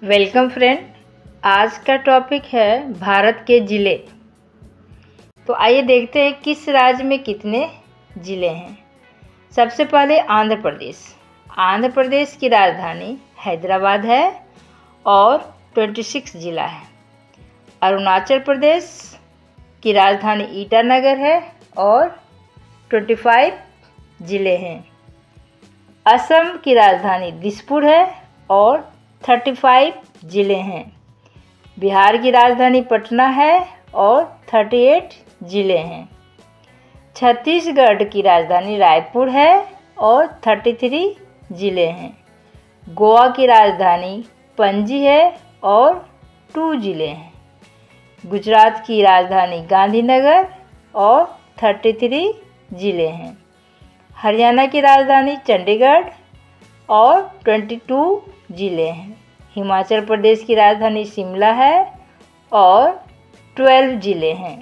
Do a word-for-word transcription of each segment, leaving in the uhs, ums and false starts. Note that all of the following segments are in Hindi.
Welcome friend. आज का टॉपिक है भारत के ज़िले। तो आइए देखते हैं किस राज्य में कितने ज़िले हैं। सबसे पहले आंध्र प्रदेश। आंध्र प्रदेश की राजधानी हैदराबाद है और छब्बीस ज़िला है। अरुणाचल प्रदेश की राजधानी ईटानगर है और पच्चीस ज़िले हैं। असम की राजधानी दिसपुर है और पैंतीस ज़िले हैं। बिहार की राजधानी पटना है और अड़तीस ज़िले हैं। छत्तीसगढ़ की राजधानी रायपुर है और तैंतीस ज़िले हैं। गोवा की राजधानी पणजी है और दो ज़िले हैं। गुजरात की राजधानी गांधीनगर और तैंतीस ज़िले हैं। हरियाणा की राजधानी चंडीगढ़ और बाईस ज़िले हैं। हिमाचल प्रदेश की राजधानी शिमला है और बारह ज़िले हैं।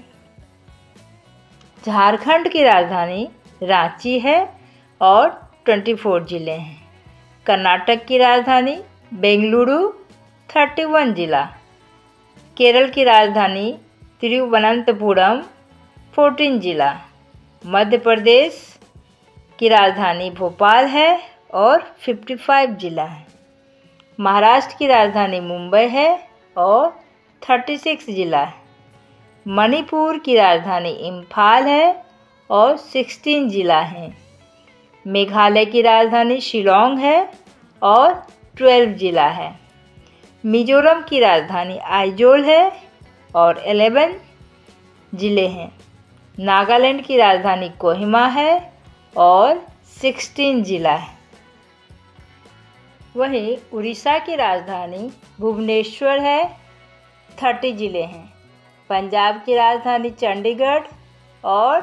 झारखंड की राजधानी रांची है और चौबीस ज़िले हैं। कर्नाटक की राजधानी बेंगलुरु इकतीस ज़िला। केरल की राजधानी तिरुवनंतपुरम चौदह ज़िला। मध्य प्रदेश की राजधानी भोपाल है और पचपन ज़िला है। महाराष्ट्र की राजधानी मुंबई है और छत्तीस ज़िला है। मणिपुर की राजधानी इम्फाल है और सोलह ज़िला हैं। मेघालय की राजधानी शिलोंग है और बारह ज़िला है। मिजोरम की राजधानी आइजोल है और ग्यारह ज़िले हैं। नागालैंड की राजधानी कोहिमा है और सोलह ज़िला है। वहीं उड़ीसा की राजधानी भुवनेश्वर है, तीस ज़िले हैं। पंजाब की राजधानी चंडीगढ़ और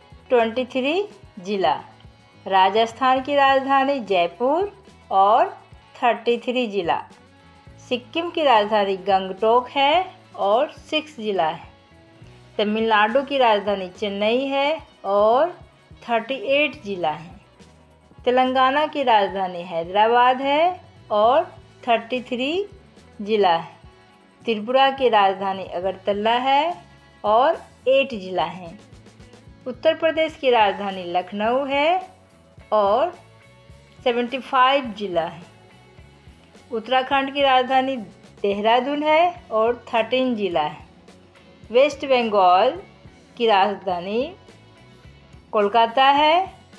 तेईस ज़िला। राजस्थान की राजधानी जयपुर और तैंतीस ज़िला। सिक्किम की राजधानी गंगटोक है और छह ज़िला है। तमिलनाडु की राजधानी चेन्नई है और अड़तीस ज़िला है। तेलंगाना की राजधानी हैदराबाद है और तैंतीस ज़िला है। त्रिपुरा की राजधानी अगरतला है और आठ ज़िला हैं। उत्तर प्रदेश की राजधानी लखनऊ है और पचहत्तर ज़िला है। उत्तराखंड की राजधानी देहरादून है और तेरह ज़िला है। वेस्ट बंगाल की राजधानी कोलकाता है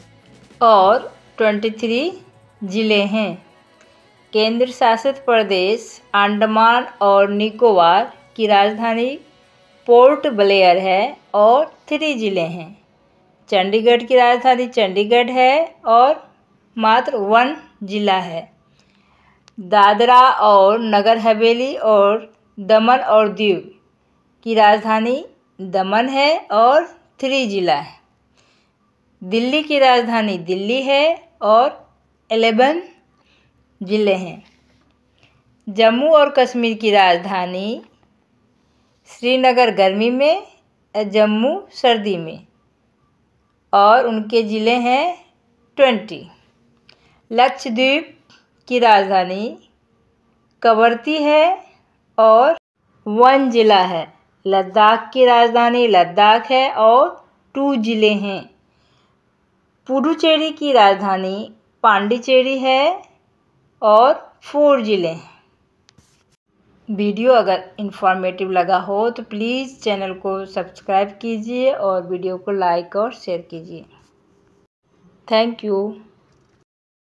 और तेईस ज़िले हैं। केंद्र शासित प्रदेश अंडमान और निकोबार की राजधानी पोर्ट ब्लेयर है और तीन ज़िले हैं। चंडीगढ़ की राजधानी चंडीगढ़ है और मात्र वन ज़िला है। दादरा और नगर हवेली और दमन और दीव की राजधानी दमन है और तीन ज़िला है। दिल्ली की राजधानी दिल्ली है और ग्यारह ज़िले हैं। जम्मू और कश्मीर की राजधानी श्रीनगर गर्मी में, जम्मू सर्दी में और उनके ज़िले हैं बीस। लक्षद्वीप की राजधानी कवरत्ती है और वन ज़िला है। लद्दाख की राजधानी लद्दाख है और दो ज़िले हैं। पुडुचेरी की राजधानी पांडिचेरी है और चार ज़िले हैं। वीडियो अगर इन्फॉर्मेटिव लगा हो तो प्लीज़ चैनल को सब्सक्राइब कीजिए और वीडियो को लाइक और शेयर कीजिए। Thank you.